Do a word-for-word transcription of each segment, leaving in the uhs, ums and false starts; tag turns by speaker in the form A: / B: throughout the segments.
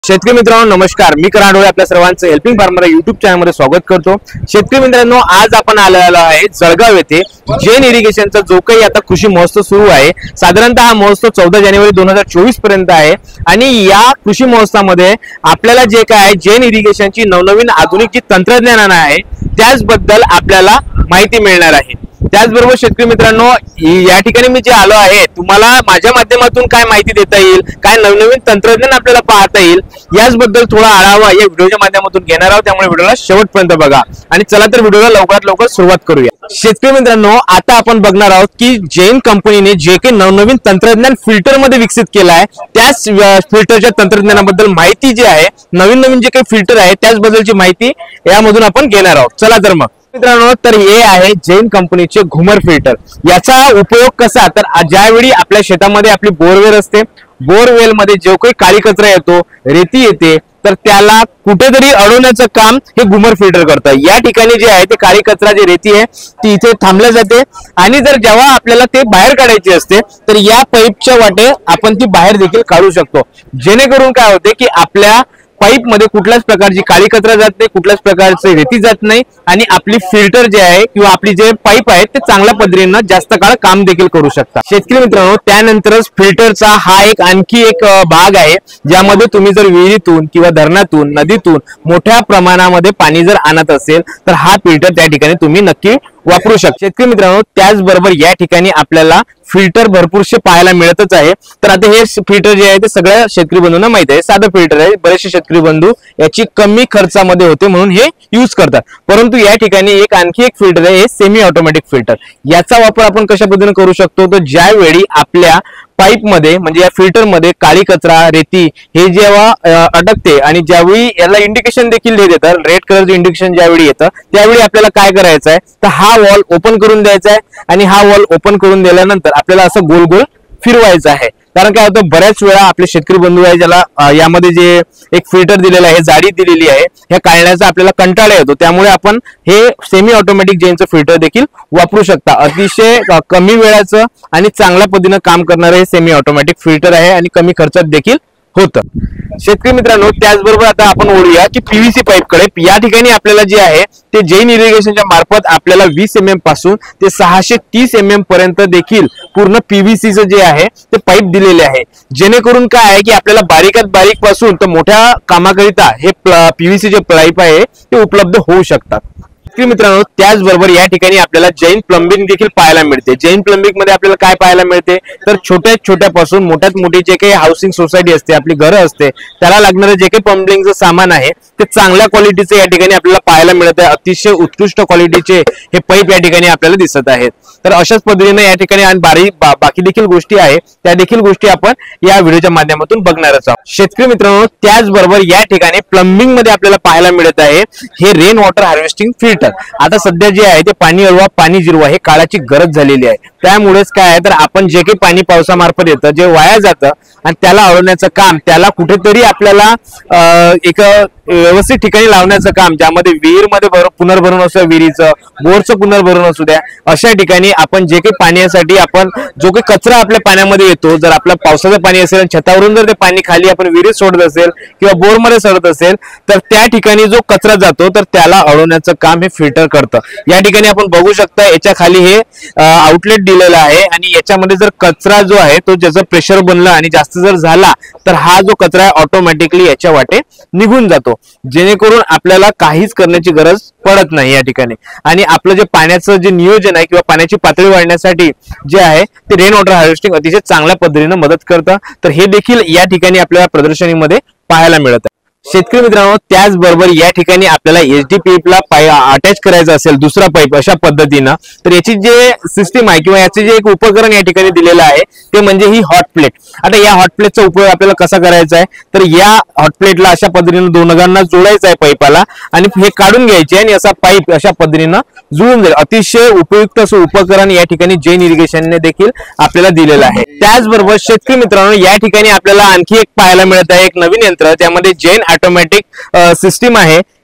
A: शेतकरी मित्रांनो नमस्कार, मी करण डोळे आपल्या सर्वांचं हेल्पिंग फार्मर युट्यूब चॅनल मध्ये स्वागत करतो। शेतकरी मित्रांनो, आज आपण आलेलो आहे जळगाव येथे जैन इरिगेशनचा जो काही आता कृषी महोत्सव सुरू आहे। साधारणतः हा महोत्सव चौदा जानेवारी दोन हजार चोवीस पर्यंत आहे आणि या कृषी महोत्सवामध्ये आपल्याला जे काय जैन इरिगेशनची नवनवीन आधुनिक जी तंत्रज्ञान आहे त्याचबद्दल आपल्याला माहिती मिळणार आहे। त्याचबरोबर शेतकरी मित्रांनो, या ठिकाणी मी जे आलो आहे तुम्हाला माझ्या माध्यमातून काय माहिती देता येईल, काय नवनवीन तंत्रज्ञान आपल्याला पाहता येईल याचबद्दल थोडा आढावा या व्हिडिओच्या माध्यमातून घेणार आहोत। त्यामुळे व्हिडिओला शेवटपर्यंत बघा आणि चला तर व्हिडिओला लवकरात लवकर सुरुवात करूया। शेतकरी मित्रांनो, आता आपण बघणार आहोत की जैन कंपनीने जे काही नवनवीन तंत्रज्ञान फिल्टर मध्ये विकसित केलं आहे त्याच फिल्टरच्या तंत्रज्ञानाबद्दल माहिती जी आहे, नवीन नवीन जे काही फिल्टर आहे त्याचबद्दलची माहिती यामधून आपण घेणार आहोत। चला तर मग मित्रांनो, तर हे आहे जैन कंपनीचे घुमर फिल्टर। याचा उपयोग कसा, तर ज्यावेळी आपल्या शेतामध्ये आपली बोरवेल असते, बोरवेल मध्ये जो काही काळी कचरा येतो, रेती येते, तर त्याला कुठेतरी अडवण्याचं काम हे घुमर फिल्टर करतं। या ठिकाणी जे आहे ते काळी कचरा जी रेती आहे ती इथे थांबल्या जाते आणि जर जेव्हा आपल्याला ते बाहेर काढायची असते तर या पाईपच्या वाटे आपण ती बाहेर देखील काढू शकतो। जेणेकरून काय होते की आपल्या पाईप मध्ये कुठल्याच प्रकारची काळी कचरा जात नाही, कुठल्याच प्रकारची रेती जात नाही आणि आपली फिल्टर जे आहे किंवा आपली जे पाईप आहे ते चांगल्या पद्धतीने जास्त काळ काम देखील करू शकतात। शेतकरी मित्रांनो, त्यानंतरच फिल्टरचा हा एक आणखी एक भाग आहे ज्यामध्ये तुम्ही जर विहिरीतून किंवा धरणातून नदीतून मोठ्या प्रमाणामध्ये पाणी जर आणत असेल तर हा फिल्टर त्या ठिकाणी तुम्ही नक्की वापरू शकता। शेतकरी मित्रांनो, त्याचबरोबर या ठिकाणी आपल्याला फिल्टर भरपूरसे पाहायला मिळतच आहे। तर आता हे फिल्टर जे आहे ते सगळ्या शेतकरी बंधूंना माहित आहे, साधं फिल्टर आहे। बरेचसे शेतकरी बंधू याची कमी खर्चामध्ये होते म्हणून हे यूज करतात। परंतु या ठिकाणी एक आणखी एक फिल्टर आहे, हे सेमी ऑटोमॅटिक फिल्टर। याचा वापर आपण कशा पद्धतीने करू शकतो, तर ज्यावेळी आपल्या पाईप मध्ये म्हणजे या फिल्टर मध्ये काळी कचरा रेती हे जेव्हा अटकते आणि ज्यावेळी याला इंडिकेशन देखील देतात, रेड कलरचं इंडिकेशन ज्यावेळी येतं त्यावेळी आपल्याला काय करायचं आहे, तर हा वॉल ओपन करून द्यायचा आहे आणि हा वॉल ओपन करून दिल्यानंतर आपल्याला असं गोल गोल फिरवायचं आहे। कारण काय होतं, बऱ्याच वेळा आपले शेतकरी बंधू आहे ज्याला यामध्ये जे एक फिल्टर दिलेलं आहे, जाडी दिलेली आहे, हे काढण्याचा आपल्याला कंटाळा येतो। त्यामुळे आपण हे सेमी ऑटोमॅटिक जैनचं फिल्टर देखील वापरू शकता। अतिशय कमी वेळाचं आणि चांगल्या पद्धतीने काम करणारे हे सेमी ऑटोमॅटिक फिल्टर आहे आणि कमी खर्चात देखील होतं। शेतकरी मित्रांनो, त्याचबरोबर आता आपण ओढूया की पीव्हीसी पाईप कडे। या ठिकाणी आपल्याला जे आहे ते जैन इरिगेशनच्या मार्फत आपल्याला वीस एम एम पासून ते सहाशे तीस एम एम पर्यंत देखील पूर्ण पीव्हीसीचं जे आहे ते पाईप दिलेले आहे। जेणेकरून काय आहे की आपल्याला बारीकात बारीक पासून तर मोठ्या कामाकरिता हे पीव्हीसी जे पाईप आहे ते उपलब्ध होऊ शकतात। मित्रांनो, त्याचबरोबर या ठिकाणी आपल्याला जैन प्लंबिंग देखील पाहायला मिळते। जैन प्लंबिंग मध्ये आपल्याला काय पाहायला मिळते, तर छोट्या छोट्यापासून मोठ्यात मोठी जे काही हाऊसिंग सोसायटी असते, आपली घरं असते, त्याला लागणारे जे काही प्लंबिंगचं सामान आहे ते चांगल्या क्वालिटीचे या ठिकाणी आपल्याला पाहायला मिळत आहे। अतिशय उत्कृष्ट क्वालिटीचे हे पाईप या ठिकाणी आपल्याला दिसत आहेत। तर अशाच पद्धतीने या ठिकाणी आणि बारी बा, बाकी देखील गोष्टी आहेत, त्या देखील गोष्टी आपण या व्हिडिओच्या माध्यमातून बघणारच आहोत। शेतकरी मित्रांनो, त्याचबरोबर या ठिकाणी प्लंबिंग मध्ये आपल्याला पाहायला मिळत आहे हे रेन वॉटर हार्वेस्टिंग फिल्टर। आता सध्या जे आहे ते पाणी अडवा पाणी जिरवा हे काळाची गरज झालेली आहे। त्यामुळेच काय आहे, तर आपण जे काही पाणी पावसामार्फत येतं जे वाया जातं आणि त्याला अडवण्याचं काम, त्याला कुठेतरी आपल्याला एक व्यवस्थित ठिकाणी लावण्याचं काम, ज्यामध्ये विहीर मध्ये पुनर्भरण असू द्या, विहिरीचं बोरचं पुनर्भरण असू द्या, अशा ठिकाणी आपण जे काही पाण्यासाठी आपण जो काही कचरा आपल्या पाण्यामध्ये येतो, जर आपलं पावसाचं पाणी असेल छतावरून जर ते पाणी खाली आपण विहिरीत सोडत असेल किंवा बोरमध्ये सोडत असेल तर त्या ठिकाणी जो कचरा जातो तर त्याला अडवण्याचं काम हे फिल्टर करतं। या ठिकाणी आपण बघू शकता याच्या खाली हे आउटलेट दिलेलं आहे आणि याच्यामध्ये जर कचरा जो आहे तो ज्याचं प्रेशर बनलं आणि जास्त जर झाला तर हा जो कचरा आहे ऑटोमॅटिकली याच्या वाटे निघून जातो, जेणेकरून आपल्याला काहीच करण्याची गरज पडत नाही या ठिकाणी। आणि आपलं जे पाण्याचं जे नियोजन आहे किंवा पाण्याची पातळी वाढण्यासाठी जे आहे ते रेन वॉटर हार्वेस्टिंग अतिशय चांगल्या पद्धतीने मदत करतं। तर हे देखील या ठिकाणी आपल्याला प्रदर्शनीमध्ये पाहायला मिळत आहे। शेतकरी मित्रांनो, त्याचबरोबर या ठिकाणी आपल्याला एचडीपीला अटॅच करायचं असेल दुसरा पाईप अशा पद्धतीनं, तर याची जे सिस्टीम आहे किंवा याचे जे एक उपकरण या ठिकाणी दिलेलं आहे ते म्हणजे ही हॉट प्लेट। आता या हॉट प्लेटचा उपयोग आपल्याला कसा करायचा आहे, तर या हॉट प्लेटला अशा पद्धतीने दोघांना जोडायचं आहे पाईपाला आणि हे काढून घ्यायचे आणि असा पाईप अशा पद्धतीनं जुळून जाईल। अतिशय उपयुक्त असं उपकरण या ठिकाणी जैन इरिगेशनने देखील आपल्याला दिलेलं आहे। त्याचबरोबर शेतकरी मित्रांनो, या ठिकाणी आपल्याला आणखी एक पाहायला मिळत आहे एक नवीन यंत्र, त्यामध्ये जैन ऑटोमॅटिक सिस्टीम आहे।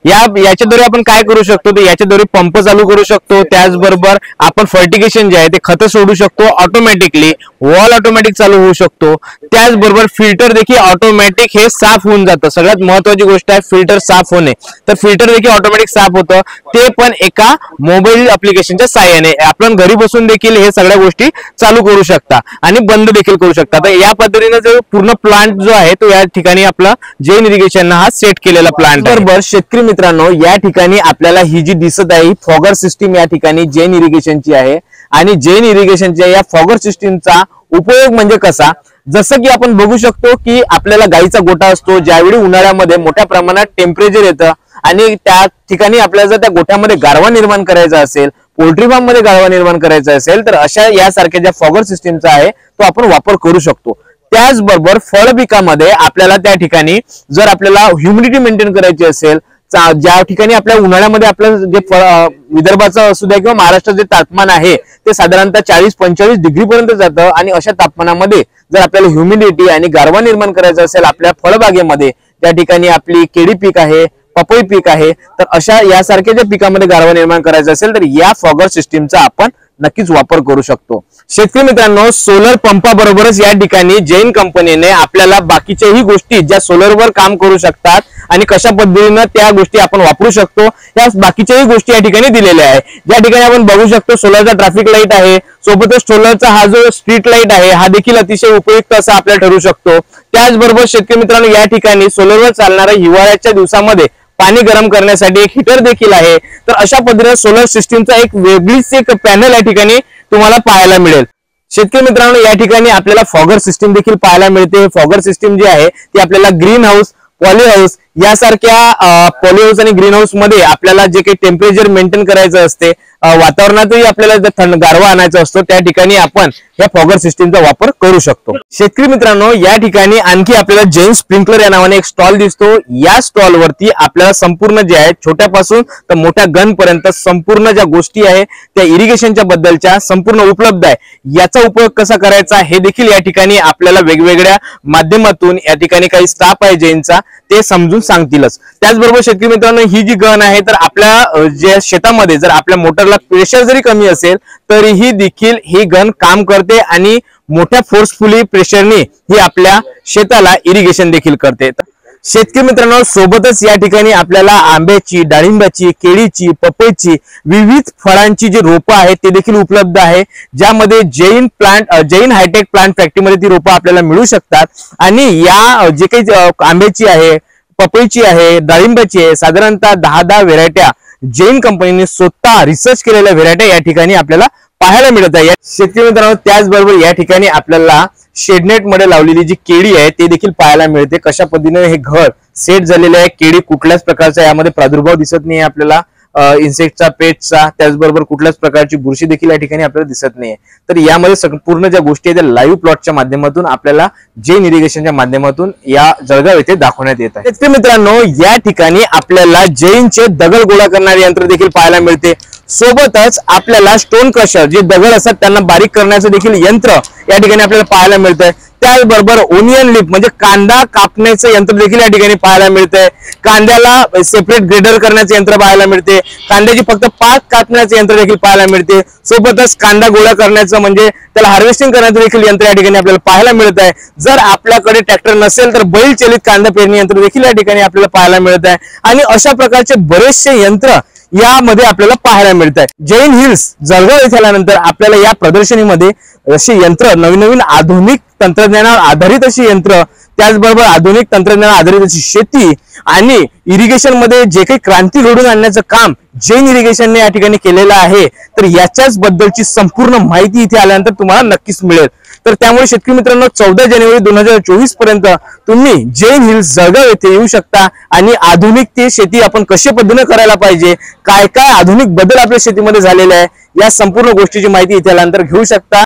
A: या याच्याद्वारे आपण काय करू शकतो तर याच्याद्वारे पंप चालू करू शकतो, त्याचबरोबर आपण फर्टिगेशन जे आहे ते खत सोडू शकतो ऑटोमॅटिकली, वॉल ऑटोमॅटिक चालू होऊ शकतो, त्याचबरोबर फिल्टर देखील ऑटोमॅटिक हे साफ होऊन जातं। सगळ्यात महत्त्वाची गोष्ट आहे फिल्टर साफ होणे, तर फिल्टर देखील ऑटोमॅटिक साफ होतं, ते पण एका मोबाईल ऍप्लिकेशनच्या साहाय्याने। आपण घरी बसून देखील हे सगळ्या गोष्टी चालू करू शकता आणि बंद देखील करू शकता। तर या पद्धतीने जो पूर्ण प्लांट जो आहे तो या ठिकाणी आपला जैन इरिगेशन हा सेट केलेला प्लांट। बरोबर शेतकरी मित्रांनो, या ठिकाणी आपल्याला ही जी दिसत आहे फॉगर सिस्टीम या ठिकाणी जैन इरिगेशनची आहे आणि जैन इरिगेशनच्या या फॉगर सिस्टीमचा उपयोग म्हणजे कसा, जसं की आपण बघू शकतो की आपल्याला गाईचा गोठा असतो, ज्यावेळी उन्हाळ्यामध्ये मोठ्या प्रमाणात टेम्परेचर येतं आणि त्या ठिकाणी आपल्याला जर त्या गोठ्यामध्ये गारवा निर्माण करायचा असेल, पोल्ट्री फार्म मध्ये गारवा निर्माण करायचा असेल तर अशा यासारख्या ज्या फॉगर सिस्टीमचा आहे तो आपण वापर करू शकतो। त्याचबरोबर फळ पिकामध्ये आपल्याला त्या ठिकाणी जर आपल्याला ह्युमिडिटी मेंटेन करायची असेल, ज्या ठिकाणी आपल्या उन्हाळ्यामध्ये आपलं जे विदर्भाचं असू द्या किंवा महाराष्ट्राचं जे तापमान आहे ते साधारणतः चाळीस पंचेचाळीस डिग्री पर्यंत जातं आणि अशा तापमानामध्ये जर आपल्याला ह्युमिडिटी आणि गारवा निर्माण करायचा असेल आपल्या फळबागेमध्ये, त्या ठिकाणी आपली केळी पीक आहे, पपई पीक आहे, तर अशा यासारख्या ज्या पिकामध्ये गारवा निर्माण करायचा असेल तर या फॉगर सिस्टीमचा आपण नक्कीच वापर करू शकतो। शेतकरी मित्रांनो, सोलर पंपाबरोबरच या ठिकाणी जैन कंपनीने आपल्याला बाकीच्याही गोष्टी ज्या सोलरवर काम करू शकतात आणि कशा पद्धतीने त्या गोष्टी आपण वापरू शकतो या बाकीच्याही गोष्टी या ठिकाणी दिलेल्या आहे। या ठिकाणी आपण बघू शकतो सोलरचा ट्रॅफिक लाईट आहे, सोबतच सोलरचा हा जो स्ट्रीट लाईट आहे हा देखील अतिशय उपयुक्त असा आपल्याला ठरू शकतो। त्याचबरोबर शेतकरी मित्रांनो, या ठिकाणी सोलरवर चालणाऱ्या हिवाळ्याच्या दिवसामध्ये पाणी गरम करण्यासाठी एक हीटर देखील आहे। तर अशा पद्धतीने सोलर सिस्टीमचा एक वेगळीच एक पॅनल या ठिकाणी तुम्हाला पाहायला मिळेल। शेतकरी मित्रांनो, या ठिकाणी आपल्याला फॉगर सिस्टीम देखील पाहायला मिळते। फॉगर सिस्टीम जी आहे ती आपल्याला ग्रीन हाऊस, पॉली हाऊस यासारख्या पॉली हाऊस आणि ग्रीन हाऊस मध्ये आपल्याला जे काही टेम्परेचर मेंटेन करायचं असते, वातावरणातही आपल्याला जर थंड गारवा आणायचा असतो त्या ठिकाणी आपण या फॉगर सिस्टीमचा वापर करू शकतो। शेतकरी मित्रांनो, या ठिकाणी आणखी आपल्याला जैन स्प्रिंकलर या नावाने एक स्टॉल दिसतो। या स्टॉल वरती आपल्याला संपूर्ण जे आहे छोट्यापासून तर मोठ्या गन पर्यंत संपूर्ण ज्या गोष्टी आहे त्या इरिगेशनच्या बद्दलच्या संपूर्ण उपलब्ध आहे। याचा उपयोग कसा करायचा हे देखील या ठिकाणी आपल्याला वेगवेगळ्या माध्यमातून या ठिकाणी काही स्टाफ आहे जैनचा ते समजून सांगतीलच। त्याचबरोबर शेतकरी मित्रांनो, ही जी गन आहे तर आपल्या जे शेतामध्ये जर आपल्या मोटरला प्रेशर जरी कमी असेल तरीही देखील ही गन काम करते आणि मोठ्या फोर्सफुली प्रेशरने ही आपल्या शेताला इरिगेशन देखील करते। शेतकरी मित्रांनो, सोबतच या ठिकाणी आपल्याला आंब्याची, डाळिंबाची, केळीची, पपईची विविध फळांची जी रोपं आहेत ते देखील उपलब्ध आहे, ज्यामध्ये Jain plant Jain hitech plant फॅक्टरीमध्ये ती रोपं आपल्याला मिळू शकतात। आणि या जे काही आंब्याची आहे, पपईची आहे, डाळिंबाची आहे, साधारणतः दहा दहा व्हेरायट्या जैन कंपनीने स्वतः रिसर्च केलेल्या व्हेरायट्या या ठिकाणी आपल्याला पाहायला मिळत आहे। शेतकरी मित्रांनो, त्याचबरोबर या ठिकाणी आपल्याला शेडनेट मध्ये लावलेली जी केळी आहे ते देखील पाहायला मिळते। कशा पद्धतीने हे घर सेट झालेले आहे, केळी कुठल्याच प्रकारचा यामध्ये प्रादुर्भाव दिसत नाही आपल्याला इन्सेक्टचा, पेटचा, त्याचबरोबर कुठल्याच प्रकारची बुरशी देखील या ठिकाणी आपल्याला दिसत नाहीये। तर यामध्ये संपूर्ण ज्या गोष्टी आहेत त्या लाईव्ह प्लॉटच्या माध्यमातून आपल्याला जैन इरिगेशनच्या माध्यमातून या जळगाव येथे दाखवण्यात येत आहे। शेतकरी मित्रांनो, या ठिकाणी आपल्याला जैनचे दगड गोळा करणारे यंत्र देखील पाहायला मिळते। सोबतच आपल्याला स्टोन क्रशर जे दगड असतात त्यांना बारीक करण्याचं देखील यंत्र या ठिकाणी आपल्याला पाहायला मिळतंय। त्याचबरोबर ओनियन लिप म्हणजे कांदा कापण्याचं यंत्र देखील या ठिकाणी पाहायला मिळतंय। कांद्याला सेपरेट ग्रेडर करण्याचे यंत्र पाहायला मिळते, कांद्याची फक्त पात कापण्याचे यंत्र देखील पाहायला मिळते। सोबतच कांदा गोळा करण्याचं म्हणजे त्याला हार्वेस्टिंग करण्याचं देखील यंत्र या ठिकाणी आपल्याला पाहायला मिळत आहे। जर आपल्याकडे ट्रॅक्टर नसेल तर बैल चलित कांदा पेरणी यंत्र देखील या ठिकाणी आपल्याला पाहायला मिळत आहे आणि अशा प्रकारचे बरेचसे यंत्र यामध्ये आपल्याला पाहायला मिळत आहे। जैन हिल्स जळगाव येथे आल्यानंतर आपल्याला या प्रदर्शनीमध्ये अशी यंत्र, नवीन नवीन आधुनिक तंत्रज्ञानावर आधारित अशी यंत्र, त्याचबरोबर आधुनिक तंत्रज्ञानावर आधारित अशी शेती आणि इरिगेशन मध्ये जे काही क्रांती घडवून आणण्याचं काम जैन इरिगेशनने या ठिकाणी केलेलं आहे तर याच्याच बद्दलची संपूर्ण माहिती इथे आल्यानंतर तुम्हाला नक्कीच मिळेल। तर त्यामुळे शेतकरी मित्रांनो, चौदा जानेवारी दोन हजार चोवीस पर्यंत तुम्ही जैन हिल्स जळगाव येथे येऊ शकता आणि आधुनिक ती शेती आपण कशा पद्धतीने करायला पाहिजे, काय काय आधुनिक बदल आपल्या शेतीमध्ये झालेले आहे या संपूर्ण गोष्टीची माहिती इथे आल्यानंतर घेऊ शकता।